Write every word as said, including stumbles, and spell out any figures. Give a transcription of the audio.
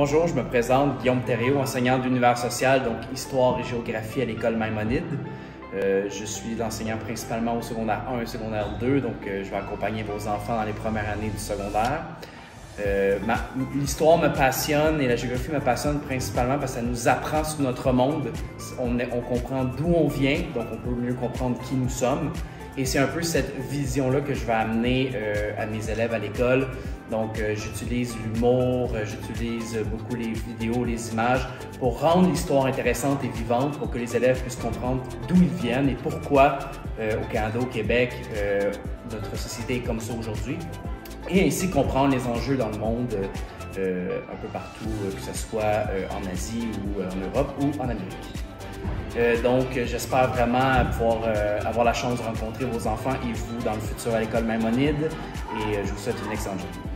bonjour, je me présente, Guillaume Thériault, enseignant d'univers social, donc histoire et géographie à l'école Maïmonide. Euh, je suis l'enseignant principalement au secondaire un et secondaire deux, donc euh, je vais accompagner vos enfants dans les premières années du secondaire. Euh, L'histoire me passionne et la géographie me passionne principalement parce que ça nous apprend sur notre monde. On, est, on comprend d'où on vient, donc on peut mieux comprendre qui nous sommes. Et c'est un peu cette vision-là que je vais amener euh, à mes élèves à l'école. Donc, euh, j'utilise l'humour, euh, j'utilise beaucoup les vidéos, les images pour rendre l'histoire intéressante et vivante, pour que les élèves puissent comprendre d'où ils viennent et pourquoi euh, au Canada, au Québec, euh, notre société est comme ça aujourd'hui. Et ainsi comprendre les enjeux dans le monde euh, un peu partout, euh, que ce soit euh, en Asie ou euh, en Europe ou en Amérique. Euh, donc, j'espère vraiment pouvoir euh, avoir la chance de rencontrer vos enfants et vous dans le futur à l'école Maïmonide et euh, je vous souhaite une excellente journée.